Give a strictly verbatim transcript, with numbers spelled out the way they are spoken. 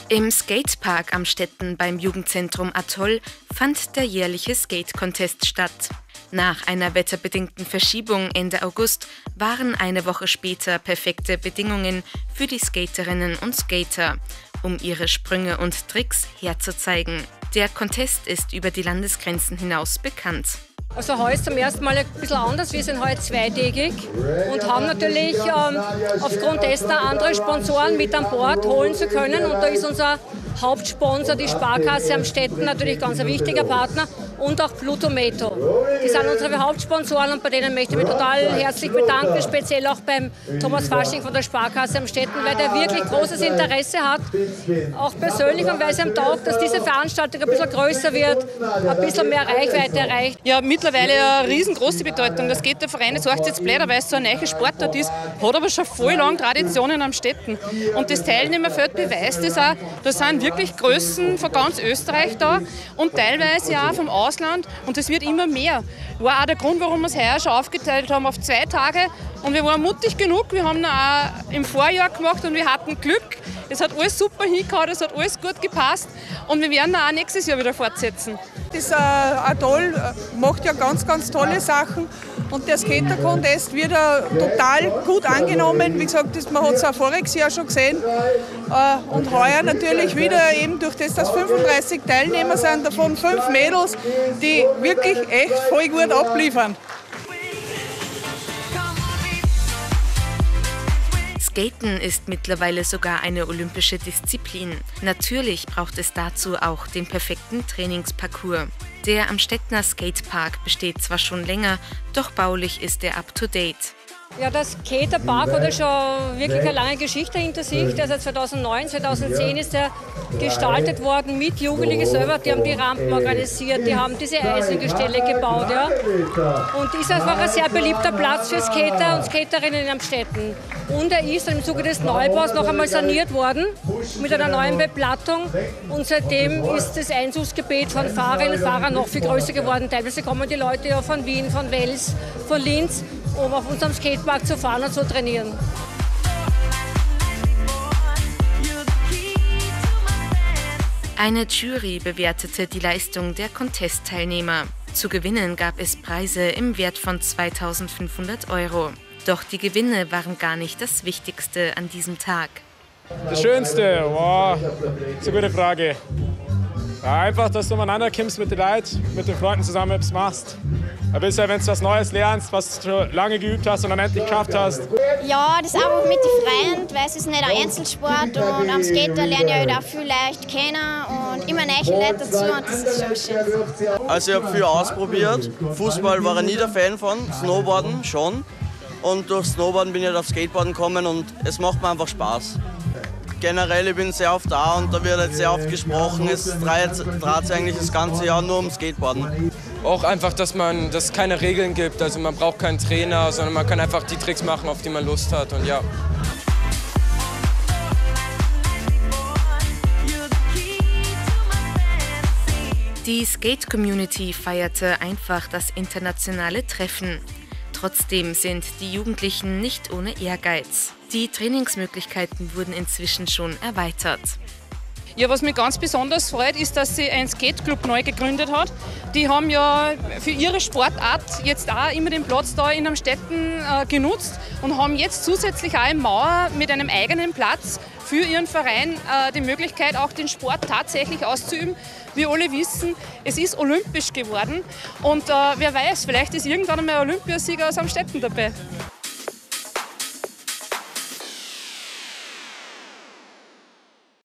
Im Skatepark Amstetten beim Jugendzentrum Atoll fand der jährliche Skate-Contest statt. Nach einer wetterbedingten Verschiebung Ende August waren eine Woche später perfekte Bedingungen für die Skaterinnen und Skater, um ihre Sprünge und Tricks herzuzeigen. Der Contest ist über die Landesgrenzen hinaus bekannt. Also heute zum ersten Mal ein bisschen anders. Wir sind heute zweitägig und haben natürlich ähm, aufgrund dessen andere Sponsoren mit an Bord holen zu können. Und da ist unser Hauptsponsor, die Sparkasse Amstetten, natürlich ganz ein wichtiger Partner, und auch Plutometo. Die sind unsere Hauptsponsoren und bei denen möchte ich mich total herzlich bedanken, speziell auch beim Thomas Fasching von der Sparkasse Amstetten, weil der wirklich großes Interesse hat, auch persönlich, und weil es ihm taugt, dass diese Veranstaltung ein bisschen größer wird, ein bisschen mehr Reichweite erreicht. Ja, mittlerweile eine riesengroße Bedeutung. Das Skaterverein, das heißt jetzt blöder, weil es so ein neuer Sportart ist, hat aber schon voll lange Traditionen am Städten. Und das Teilnehmerfeld beweist das auch. Da sind wirklich Größen von ganz Österreich da und teilweise auch vom Ausland. Und es wird immer mehr. War auch der Grund, warum wir es heuer schon aufgeteilt haben auf zwei Tage. Und wir waren mutig genug. Wir haben auch im Vorjahr gemacht und wir hatten Glück. Es hat alles super hingehauen, es hat alles gut gepasst. Und wir werden auch nächstes Jahr wieder fortsetzen. Das äh, Atoll macht ja ganz, ganz tolle Sachen. Und der Skater-Contest wird äh, total gut angenommen. Wie gesagt, das, man hat es auch voriges Jahr schon gesehen. Äh, und heuer natürlich wieder, eben durch das, dass fünfunddreißig Teilnehmer sind, davon fünf Mädels, die wirklich echt voll gut abliefern. Skaten ist mittlerweile sogar eine olympische Disziplin. Natürlich braucht es dazu auch den perfekten Trainingsparcours. Der Amstettener Skatepark besteht zwar schon länger, doch baulich ist er up to date. Ja, der Skaterpark hat ja schon wirklich eine lange Geschichte hinter sich. Also zweitausendneun, zweitausendzehn ist er gestaltet worden mit Jugendlichen selber. Die haben die Rampen organisiert, die haben diese Eisengestelle gebaut. Ja. Und ist einfach ein sehr beliebter Platz für Skater und Skaterinnen in Amstetten. Und er ist im Zuge des Neubaus noch einmal saniert worden mit einer neuen Beplattung. Und seitdem ist das Einzugsgebiet von Fahrerinnen und Fahrern noch viel größer geworden. Teilweise kommen die Leute ja von Wien, von Wels, von Linz, um auf unserem Skatepark zu fahren und zu trainieren. Eine Jury bewertete die Leistung der Contest-Teilnehmer. Zu gewinnen gab es Preise im Wert von zweitausendfünfhundert Euro. Doch die Gewinne waren gar nicht das Wichtigste an diesem Tag. Das Schönste? Wow, das ist eine gute Frage. Ja, einfach, dass du umeinander kommst mit den Leuten, mit den Freunden zusammen etwas machst. Ein bisschen, wenn du was Neues lernst, was du schon lange geübt hast und dann endlich geschafft hast. Ja, das ist einfach mit den Freunden, weil es ist nicht ein Einzelsport und am Skater lerne ich halt auch viel leicht kennen und immer neue Leute dazu und das ist schon schön. Also ich habe viel ausprobiert. Fußball war ich nie der Fan von, Snowboarden schon. Und durch Snowboarden bin ich halt auf Skateboarden gekommen und es macht mir einfach Spaß. Generell, ich bin sehr oft da und da wird halt sehr oft gesprochen, es dreht sich eigentlich das ganze Jahr nur um Skateboarden. Auch einfach, dass man, dass es keine Regeln gibt, also man braucht keinen Trainer, sondern man kann einfach die Tricks machen, auf die man Lust hat und ja. Die Skate-Community feierte einfach das internationale Treffen. Trotzdem sind die Jugendlichen nicht ohne Ehrgeiz. Die Trainingsmöglichkeiten wurden inzwischen schon erweitert. Ja, was mich ganz besonders freut, ist, dass sie ein Skate-Club neu gegründet hat. Die haben ja für ihre Sportart jetzt auch immer den Platz da in Amstetten äh, genutzt und haben jetzt zusätzlich auch in Mauer mit einem eigenen Platz für ihren Verein äh, die Möglichkeit, auch den Sport tatsächlich auszuüben. Wir alle wissen, es ist olympisch geworden und äh, wer weiß, vielleicht ist irgendwann einmal ein Olympiasieger aus Amstetten dabei.